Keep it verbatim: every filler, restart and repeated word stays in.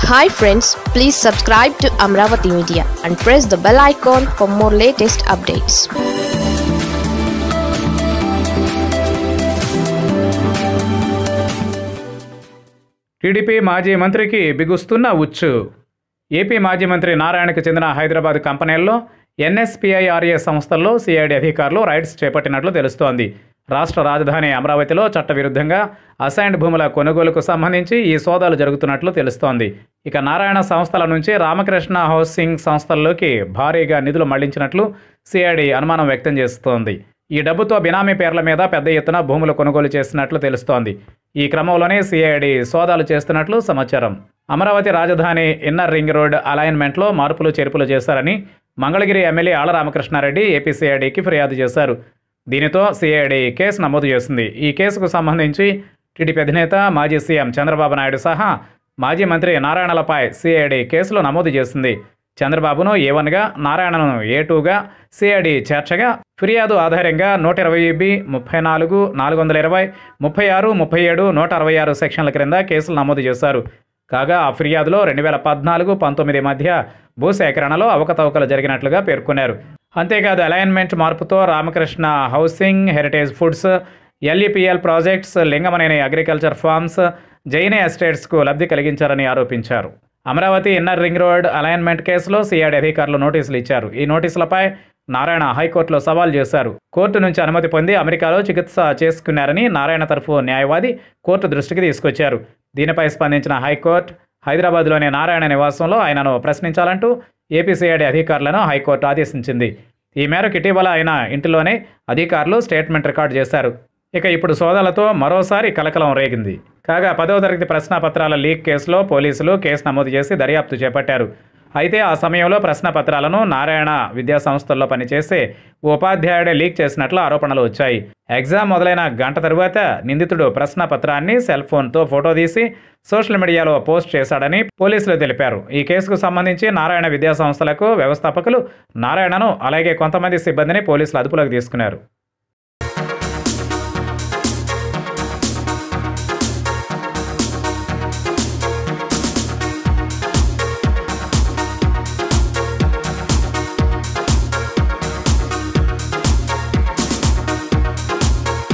Hi friends, please subscribe to Amaravathi Media and press the bell icon for more latest updates. T D P మాజీ మంత్రికి బిగుస్తున్న ఉచ్చు. AP మాజీ మంత్రి నారాయణకు చెందిన హైదరాబాద్ కంపెనీల్లో N S P I R A సంస్థల్లో సి ఐ డి అధికారులు రైడ్స్ చేపట్టినట్లు తెలుస్తోంది. రాష్ట్ర రాజధాని అమరావతిలో చట్టవిరుద్ధంగా అసైన్డ్ భూముల కొనుగోలుకు సంబంధించి ఈ సోదాలు జరుగుతున్నట్లు తెలుస్తోంది. ఇక నారాయణ సంస్థల నుంచి రామకృష్ణ హౌసింగ్ సంస్థల్లోకి భారీగా నిధులు మళ్లించినట్లు సి ఐ డి అనుమానం వ్యక్తం చేస్తోంది. ఈ డబ్బుతో బినామీ పేర్ల మీద పెద్ద ఎత్తున భూములు కొనుగోలు చేసినట్లు తెలుస్తోంది. ఈ క్రమంలోనే సి ఐ డి సోదాలు చేస్తున్నట్లు సమాచారం. అమరావతి రాజధాని ఇన్నర్ రింగ్ రోడ్ అలైన్మెంట్లో మార్పులు చేర్పులు చేశారని Mangalagiri MLA Alla Ramakrishna Reddy AP C I డికి ఫిర్యాదు చేశారు. దీనితో సి ఐ డి కేసు నమోదు చేసింది. ఈ కేసుకు సంబంధించి టీ డీ పీ అధినేత మాజీ సీఎం చంద్రబాబు నాయుడు సహా మాజీ మంత్రి నారాయణలపై సి ఐ డి కేసులు నమోదు చేసింది. చంద్రబాబును ఏ వన్గా, నారాయణను ఏ టూగా సి ఐ డి చేర్చగా ఫిర్యాదు ఆధారంగా నూట ఇరవై బి, ముప్పై నాలుగు, నాలుగు వందల ఇరవై, ముప్పై ఆరు, ముప్పై ఏడు, నూట అరవై ఆరు సెక్షన్ల క్రింద కేసులు నమోదు చేశారు. కాగా ఆ ఫిర్యాదులో రెండు వేల పద్నాలుగు పంతొమ్మిది మధ్య భూసేకరణలో అవకతవకలు జరిగినట్లుగా పేర్కొన్నారు. అంతేకాదు అలైన్మెంట్ మార్పుతో Ramakrishna housing, heritage foods, L E P L projects, Lingamaneni agriculture farms, జైనే ఎస్టేట్స్కు లబ్ధి కలిగించారని ఆరోపించారు. Amaravati inner ring road alignment కేసులో సి ఐ డి అధికారులు నోటీసులు ఇచ్చారు. ఈ నోటీసులపై నారాయణ హైకోర్టులో సవాల్ చేశారు. కోర్టు నుంచి అనుమతి పొంది అమెరికాలో చికిత్స చేసుకున్నారని నారాయణ తరఫు న్యాయవాది కోర్టు దృష్టికి తీసుకొచ్చారు. దీనిపై స్పందించిన హైకోర్టు హైదరాబాద్లోని నారాయణ నివాసంలో ఆయనను ప్రశ్నించాలంటూ ఏపీ సి ఐ డి అధికారులను హైకోర్టు ఆదేశించింది. ఈ మేరకు ఇటీవల ఆయన ఇంటిలోనే అధికారులు స్టేట్మెంట్ రికార్డు చేశారు. ఇక ఇప్పుడు సోదాలతో మరోసారి కలకలం రేగింది. కాగా పదవ తరగతి ప్రశ్నాపత్రాల లీక్ కేసులో పోలీసులు కేసు నమోదు చేసి దర్యాప్తు చేపట్టారు. అయితే ఆ సమయంలో ప్రశ్నపత్రాలను నారాయణ విద్యా సంస్థల్లో పనిచేసే ఉపాధ్యాయుడే లీక్ చేసినట్లు ఆరోపణలు వచ్చాయి. ఎగ్జామ్ మొదలైన గంట తరువాత నిందితుడు ప్రశ్నపత్రాన్ని సెల్ ఫోన్తో ఫోటో తీసి సోషల్ మీడియాలో పోస్ట్ చేశాడని పోలీసులు తెలిపారు. ఈ కేసుకు సంబంధించి నారాయణ విద్యా సంస్థలకు వ్యవస్థాపకులు నారాయణను అలాగే కొంతమంది సిబ్బందిని పోలీసులు అదుపులోకి తీసుకున్నారు.